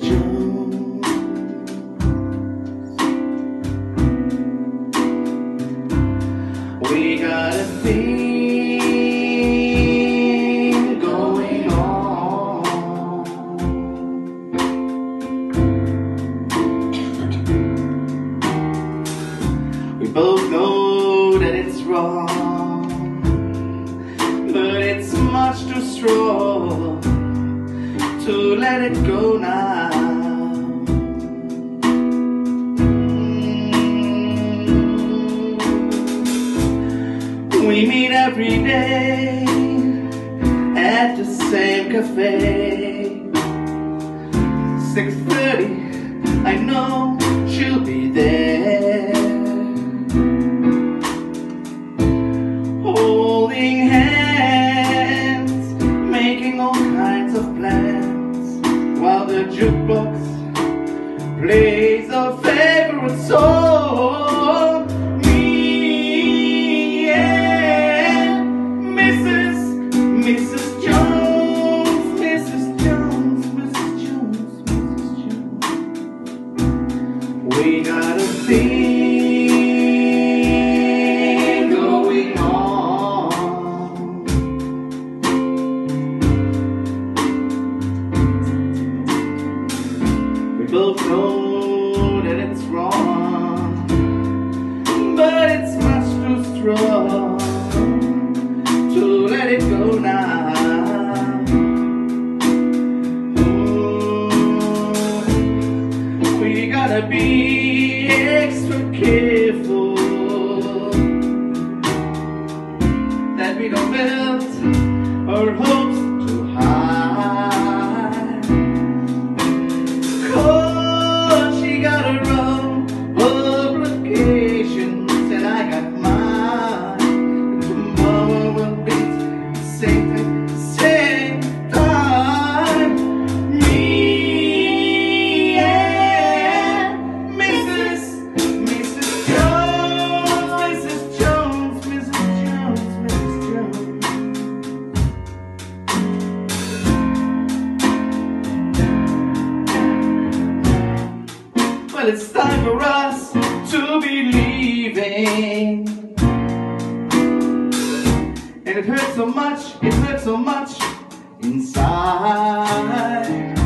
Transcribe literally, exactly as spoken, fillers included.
Jones. We got a thing going on. We both know that it's wrong, but it's much too strong to let it go now. Mm. We meet every day at the same cafe. six thirty, I know she'll be there, holding hands, making all kinds of plans, while the jukebox plays our favorite song. Me and Missus Missus Jones, Missus Jones, Missus Jones, Missus Jones. We got a thing going on. We both know that it's wrong, but it's much too strong to let it go now. Ooh, we gotta be extra careful that we don't build our hopes too high, 'cause she got her own obligations and I got mine. Tomorrow will be the same thing, same time. Me and Missus Missus Jones, Missus Jones, Missus Jones, Missus Jones. Well, it's time for us to be leaving, and it hurts so much, it hurts so much inside.